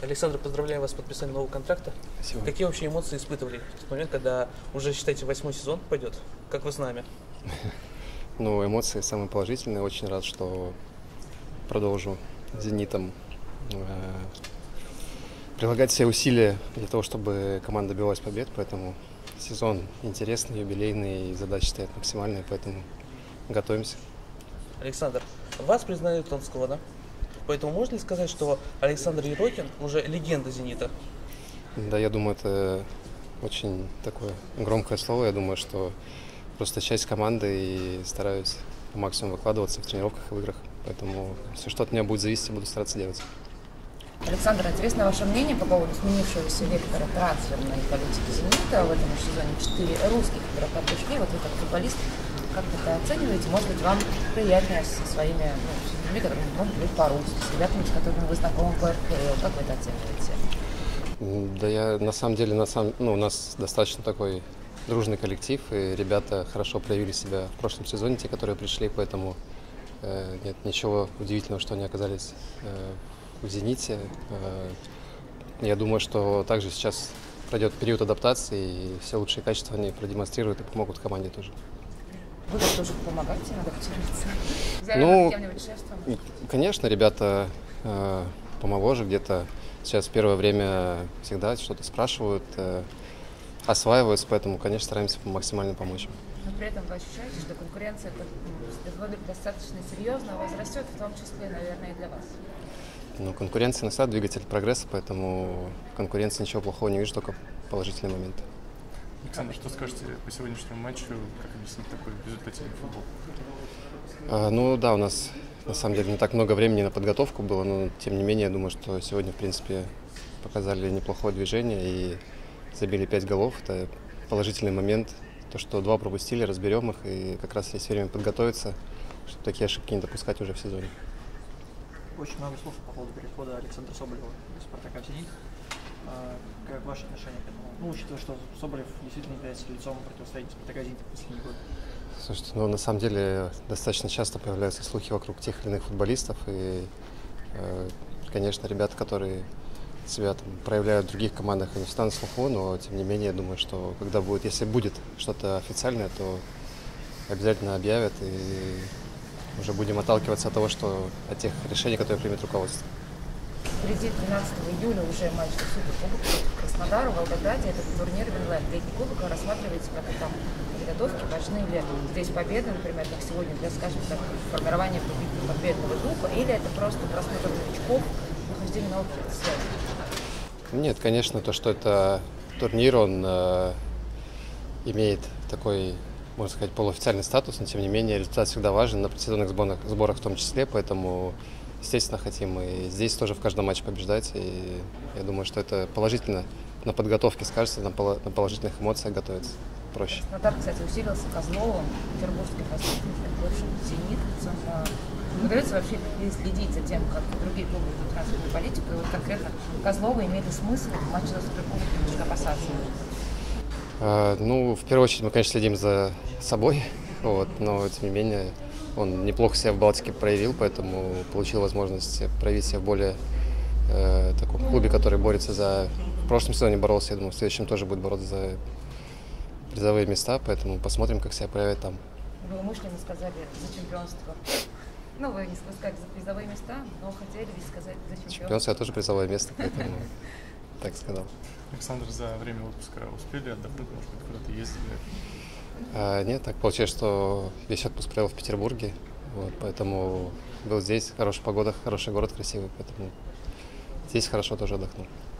Александр, поздравляю вас с подписанием нового контракта. Спасибо. Какие вообще эмоции испытывали в тот момент, когда уже, считайте, 8-й сезон пойдет? Как вы с нами? Ну, эмоции самые положительные. Очень рад, что продолжу с «Зенитом» прилагать все усилия для того, чтобы команда добилась побед. Поэтому сезон интересный, юбилейный, и задачи стоят максимальные, поэтому готовимся. Александр, вас признают Томского, да? Поэтому можно ли сказать, что Александр Ерокин уже легенда «Зенита»? Да, я думаю, это очень такое громкое слово. Я думаю, что просто часть команды и стараюсь по максимуму выкладываться в тренировках и в играх. Поэтому все, что от меня будет зависеть, я буду стараться делать. Александр, интересно ваше мнение по поводу сменившегося вектора трансферной политики «Зенита». В этом сезоне 4 русских игрока пришли. Вот вы как футболист, как вы это оцениваете? Может быть, вам приятнее со своими людьми, которые могут говорить по-русски, с ребятами, с которыми вы знакомы по РПЛ. Как вы это оцениваете? Да, я на самом деле, у нас достаточно такой дружный коллектив, и ребята хорошо проявили себя в прошлом сезоне, те, которые пришли, поэтому нет ничего удивительного, что они оказались в «Зените». Я думаю, что также сейчас пройдет период адаптации, и все лучшие качества они продемонстрируют и помогут команде тоже. Вы тоже помогаете адаптироваться? Ну, Кем-нибудь шефством? конечно, ребята помоложе где-то сейчас в первое время всегда что-то спрашивают, осваиваются, поэтому, конечно, стараемся максимально помочь. Но при этом вы ощущаете, что конкуренция достаточно серьезно возрастет, в том числе, наверное, и для вас? Ну, конкуренция всегда двигатель прогресса, поэтому в конкуренции ничего плохого не вижу, только положительные моменты. Александр, что скажете по сегодняшнему матчу, как объяснить такой результативный футбол? Ну да, у нас на самом деле не так много времени на подготовку было, но тем не менее, я думаю, что сегодня, в принципе, показали неплохое движение и забили 5 голов. Это положительный момент. То, что 2 пропустили, разберем их, и как раз есть время подготовиться, чтобы такие ошибки не допускать уже в сезоне. Очень много слов по поводу перехода Александра Соболева из «Спартака» в «Зенит». Как ваше отношение к этому? Ну, учитывая, что Соболев действительно является лицом противостояния «Спартака» «Зенит» в последние годы. Слушайте, ну на самом деле достаточно часто появляются слухи вокруг тех или иных футболистов, и, конечно, ребята, которые себя там проявляют в других командах, они всегда на слуху, но тем не менее, я думаю, что если будет что-то официальное, то обязательно объявят, и уже будем отталкиваться от тех решений, которые примет руководство. Впереди 13 июля уже матч Суперкубок против Краснодара в Волгограде. Это турнир Винленд. Летний кубок. Вы рассматриваете, как там подготовки, важны ли здесь победы, например, как сегодня, для, скажем так, формирования победного духа, или это просто просмотр новичков, нахождение новых связей? Нет, конечно, то, что это турнир, он имеет такой, можно сказать, полуофициальный статус, но тем не менее результат всегда важен, на предсезонных сборах в том числе, поэтому, естественно, хотим и здесь тоже в каждом матче побеждать, и я думаю, что это положительно на подготовке скажется, на положительных эмоциях готовиться проще. Краснодар, кстати, усилился Козловым, петербургский воспитанник, бывшим «Зенитовцем». Удается вообще следить за тем, как другие клубы ведут трансферную политику, и вот конкретно Козлова имеет ли смысл в матче за Суперкубок немножко опасаться? Ну, в первую очередь мы, конечно, следим за собой, но, тем не менее, он неплохо себя в Балтике проявил, поэтому получил возможность проявить себя в более таком клубе, который борется за... В прошлом сезоне боролся, я думаю, в следующем тоже будет бороться за призовые места, поэтому посмотрим, как себя проявит там. Вы умышленно сказали за чемпионство. Ну, вы не сказали за призовые места, но хотели ведь сказать за чемпионство. Чемпионство я тоже призовое место, поэтому так сказал. Александр, за время отпуска успели отдохнуть, может быть, куда-то ездили? Нет, так получилось, что весь отпуск провел в Петербурге, поэтому был здесь, хорошая погода, хороший город красивый, поэтому здесь хорошо тоже отдохнул.